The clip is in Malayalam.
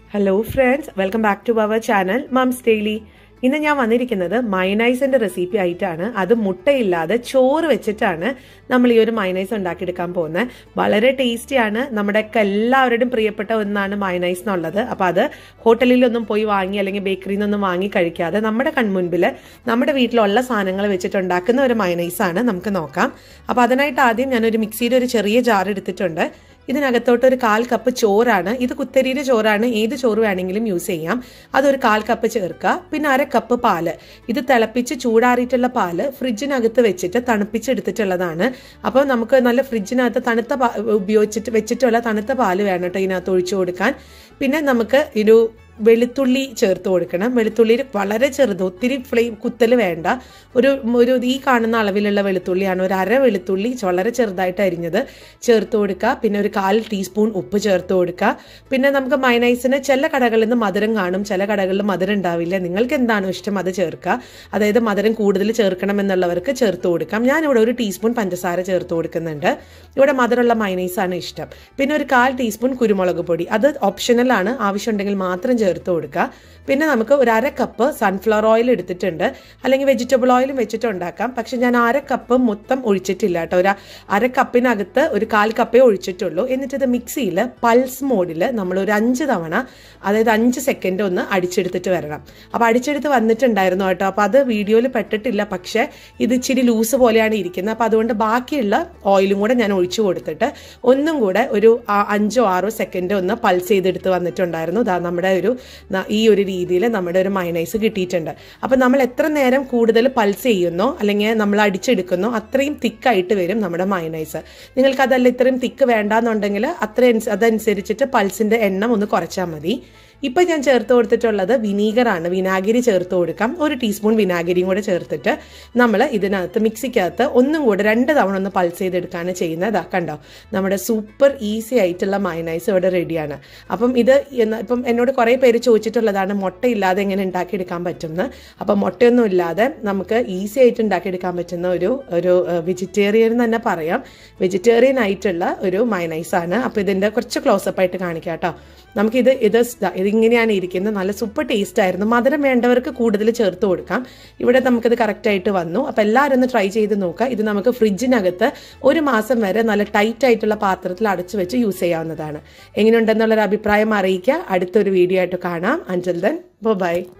Hello friends, welcome back to our channel Mom's Daily. ഇന്ന് ഞാൻ വന്നിരിക്കുന്നത് മയനൈസിന്റെ റെസിപ്പി ആയിട്ടാണ്. അത് മുട്ടയില്ലാതെ ചോറ് വെച്ചിട്ടാണ് നമ്മൾ ഈ ഒരു മയനൈസ് ഉണ്ടാക്കിയെടുക്കാൻ പോകുന്നത്. വളരെ ടേസ്റ്റിയാണ്. നമ്മുടെ എല്ലാവരുടെയും പ്രിയപ്പെട്ട ഒന്നാണ് മയനൈസ് എന്നുള്ളത്. അപ്പൊ അത് ഹോട്ടലിലൊന്നും പോയി വാങ്ങി അല്ലെങ്കിൽ ബേക്കറിയിൽ നിന്നൊന്നും വാങ്ങി കഴിക്കാതെ നമ്മുടെ കൺമുൻപിൽ നമ്മുടെ വീട്ടിലുള്ള സാധനങ്ങൾ വെച്ചിട്ട് ഉണ്ടാക്കുന്ന ഒരു മയനൈസ് ആണ്. നമുക്ക് നോക്കാം. അപ്പൊ അതിനായിട്ട് ആദ്യം ഞാനൊരു മിക്സിയുടെ ഒരു ചെറിയ ജാർ എടുത്തിട്ടുണ്ട്. ഇതിനകത്തോട്ട് ഒരു 1/4 കപ്പ് ചോറാണ്. ഇത് കുത്തരിയുടെ ചോറാണ്. ഏത് ചോറ് വേണമെങ്കിലും യൂസ് ചെയ്യാം. അതൊരു 1/4 കപ്പ് ചേർക്കുക. പിന്നെ 1/2 കപ്പ് പാല്. ഇത് തിളപ്പിച്ച് ചൂടാറിയിട്ടുള്ള പാല് ഫ്രിഡ്ജിനകത്ത് വെച്ചിട്ട് തണുപ്പിച്ചെടുത്തിട്ടുള്ളതാണ്. അപ്പോൾ നമുക്ക് നല്ല ഫ്രിഡ്ജിനകത്ത് തണുത്ത ഉപയോഗിച്ചിട്ട് വെച്ചിട്ടുള്ള തണുത്ത പാല് വേണം കേട്ടോ ഇതിനകത്ത് ഒഴിച്ചു കൊടുക്കാൻ. പിന്നെ നമുക്ക് ഒരു വെളുത്തുള്ളി ചേർത്ത് കൊടുക്കണം. വെളുത്തുള്ളി വളരെ ചെറുത്, ഒത്തിരി കുത്തൽ വേണ്ട. ഒരു ഈ കാണുന്ന അളവിലുള്ള വെളുത്തുള്ളിയാണ്. ഒരു 1/2 വെളുത്തുള്ളി വളരെ ചെറുതായിട്ട് അരിഞ്ഞത് ചേർത്ത് കൊടുക്കുക. പിന്നെ ഒരു 1/4 ടീസ്പൂൺ ഉപ്പ് ചേർത്ത് കൊടുക്കുക. പിന്നെ നമുക്ക് മയനൈസിന് ചില കടകളിൽ നിന്ന് മധുരം കാണും, ചില കടകളിൽ മധുരം ഉണ്ടാവില്ല. നിങ്ങൾക്ക് എന്താണോ ഇഷ്ടം അത് ചേർക്കുക. അതായത് മധുരം കൂടുതൽ ചേർക്കണം എന്നുള്ളവർക്ക് ചേർത്ത് കൊടുക്കാം. ഞാനിവിടെ 1 ടീസ്പൂൺ പഞ്ചസാര ചേർത്ത് കൊടുക്കുന്നുണ്ട്. ഇവിടെ മധുരമുള്ള മയനൈസാണ് ഇഷ്ടം. പിന്നെ ഒരു 1/4 ടീസ്പൂൺ കുരുമുളക് പൊടി. അത് ഓപ്ഷണലാണ്, ആവശ്യമുണ്ടെങ്കിൽ മാത്രം ചേർത്ത് കൊടുക്കുക. പിന്നെ നമുക്ക് ഒരു 1/2 കപ്പ് സൺഫ്ലവർ ഓയിൽ എടുത്തിട്ടുണ്ട്. അല്ലെങ്കിൽ വെജിറ്റബിൾ ഓയിലും വെച്ചിട്ട് ഉണ്ടാക്കാം. പക്ഷെ ഞാൻ 1/2 കപ്പ് മൊത്തം ഒഴിച്ചിട്ടില്ല കേട്ടോ. ഒരു 1/2 കപ്പിനകത്ത് ഒരു 1/4 കപ്പേ ഒഴിച്ചിട്ടുള്ളൂ. എന്നിട്ട് ഇത് മിക്സിയിൽ പൾസ് മോഡിൽ നമ്മൾ ഒരു 5 തവണ, അതായത് 5 സെക്കൻഡ് ഒന്ന് അടിച്ചെടുത്തിട്ട് വരണം. അപ്പോൾ അടിച്ചെടുത്ത് വന്നിട്ടുണ്ടായിരുന്നു കേട്ടോ. അപ്പോൾ അത് വീഡിയോയിൽ പെട്ടിട്ടില്ല. പക്ഷേ ഇത് ഇച്ചിരി ലൂസ് പോലെയാണ് ഇരിക്കുന്നത്. അപ്പോൾ അതുകൊണ്ട് ബാക്കിയുള്ള ഓയിലും കൂടെ ഞാൻ ഒഴിച്ചു കൊടുത്തിട്ട് ഒന്നും കൂടെ ഒരു 5 or 6 സെക്കൻഡ് ഒന്ന് പൾസ് ചെയ്തെടുത്ത് വന്നിട്ടുണ്ടായിരുന്നു. നമ്മുടെ ഈ ഒരു രീതിയിൽ നമ്മുടെ ഒരു മയനൈസ് കിട്ടിയിട്ടുണ്ട്. അപ്പം നമ്മൾ എത്ര നേരം കൂടുതൽ പൾസ് ചെയ്യുന്നോ അല്ലെങ്കിൽ നമ്മൾ അടിച്ചെടുക്കുന്നോ അത്രയും തിക്കായിട്ട് വരും നമ്മുടെ മയനൈസ്. നിങ്ങൾക്ക് അതല്ല ഇത്രയും തിക്ക് വേണ്ടാന്നുണ്ടെങ്കിൽ അതനുസരിച്ചിട്ട് പൾസിന്റെ എണ്ണം ഒന്ന് കുറച്ചാൽ മതി. ഇപ്പം ഞാൻ ചേർത്ത് കൊടുത്തിട്ടുള്ളത് വിനീഗറാണ്. വിനാഗിരി ചേർത്ത് കൊടുക്കാം. 1 ടീസ്പൂൺ വിനാഗിരിയും കൂടെ ചേർത്തിട്ട് നമ്മൾ ഇതിനകത്ത് മിക്സിക്കകത്ത് ഒന്നും കൂടെ 2 തവണ ഒന്ന് പൾസ് ചെയ്തെടുക്കുകയാണ് ചെയ്യുന്നത്. കണ്ടോ, നമ്മുടെ സൂപ്പർ ഈസി ആയിട്ടുള്ള മയനൈസ് ഇവിടെ റെഡിയാണ്. അപ്പം ഇപ്പം എന്നോട് കുറേ പേര് ചോദിച്ചിട്ടുള്ളതാണ് മുട്ടയില്ലാതെ എങ്ങനെ ഉണ്ടാക്കിയെടുക്കാൻ പറ്റുമെന്ന്. അപ്പം മുട്ടയൊന്നും ഇല്ലാതെ നമുക്ക് ഈസി ആയിട്ട് ഉണ്ടാക്കിയെടുക്കാൻ പറ്റുന്ന ഒരു വെജിറ്റേറിയൻ തന്നെ പറയാം. വെജിറ്റേറിയൻ ആയിട്ടുള്ള ഒരു മയനൈസാണ്. അപ്പോൾ ഇതിൻ്റെ കുറച്ച് ക്ലോസപ്പ് ആയിട്ട് കാണിക്കാം കേട്ടോ. നമുക്കിത് ഇതിങ്ങനെയാണ് ഇരിക്കുന്നത്. നല്ല സൂപ്പർ ടേസ്റ്റ് ആയിരുന്നു. മധുരം വേണ്ടവർക്ക് കൂടുതൽ ചേർത്ത് കൊടുക്കാം. ഇവിടെ നമുക്കിത് കറക്റ്റായിട്ട് വന്നു. അപ്പോൾ എല്ലാവരും ഒന്ന് ട്രൈ ചെയ്ത് നോക്കുക. ഇത് നമുക്ക് ഫ്രിഡ്ജിനകത്ത് 1 മാസം വരെ നല്ല ടൈറ്റ് ആയിട്ടുള്ള പാത്രത്തിൽ അടച്ചു വെച്ച് യൂസ് ചെയ്യാവുന്നതാണ്. എങ്ങനെയുണ്ടെന്നുള്ളൊരു അഭിപ്രായം അറിയിക്കുക. അടുത്തൊരു വീഡിയോ ആയിട്ട് കാണാം. Until then by.